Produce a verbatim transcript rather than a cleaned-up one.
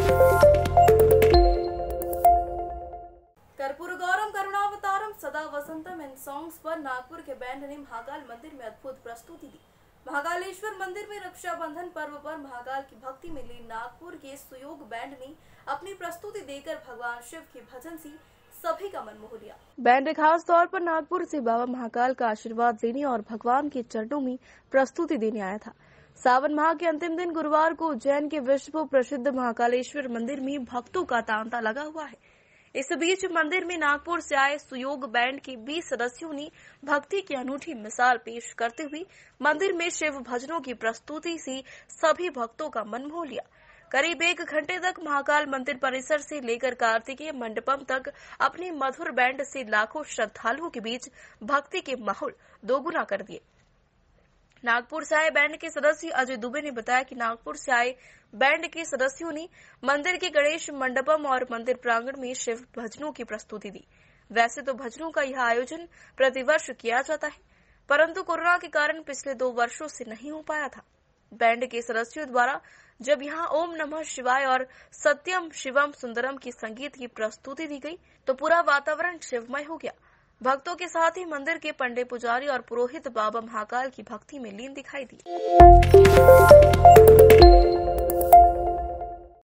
कर्पूर गौरम करुणावतारम सदा वसंतम इन सॉन्ग्स पर नागपुर के बैंड ने महाकाल मंदिर में अद्भुत प्रस्तुति दी। महाकालेश्वर मंदिर में रक्षाबंधन पर्व पर महाकाल की भक्ति में लीन नागपुर के सुयोग बैंड ने अपनी प्रस्तुति देकर भगवान शिव के भजन से सभी का मन मोह लिया। बैंड खास तौर पर नागपुर से बाबा महाकाल का आशीर्वाद लेने और भगवान के चरणों में प्रस्तुति देने आया था। सावन माह के अंतिम दिन गुरुवार को उज्जैन के विश्व प्रसिद्ध महाकालेश्वर मंदिर में भक्तों का तांता लगा हुआ है। इस बीच मंदिर में नागपुर से आए सुयोग बैंड के बीस सदस्यों ने भक्ति की अनूठी मिसाल पेश करते हुए मंदिर में शिव भजनों की प्रस्तुति से सभी भक्तों का मन मोह लिया। करीब एक घंटे तक महाकाल मंदिर परिसर से लेकर कार्तिकेय मंडपम तक अपनी मधुर बैंड से लाखों श्रद्धालुओं के बीच भक्ति के माहौल दोगुना कर दिए। नागपुर से आए बैंड के सदस्य अजय दुबे ने बताया कि नागपुर से आए बैंड के सदस्यों ने मंदिर के गणेश मंडपम और मंदिर प्रांगण में शिव भजनों की प्रस्तुति दी। वैसे तो भजनों का यह आयोजन प्रतिवर्ष किया जाता है, परंतु कोरोना के कारण पिछले दो वर्षों से नहीं हो पाया था। बैंड के सदस्यों द्वारा जब यहाँ ओम नमः शिवाय और सत्यम शिवम सुंदरम की संगीत की प्रस्तुति दी गई तो पूरा वातावरण शिवमय हो गया। भक्तों के साथ ही मंदिर के पंडे पुजारी और पुरोहित बाबा महाकाल की भक्ति में लीन दिखाई दी।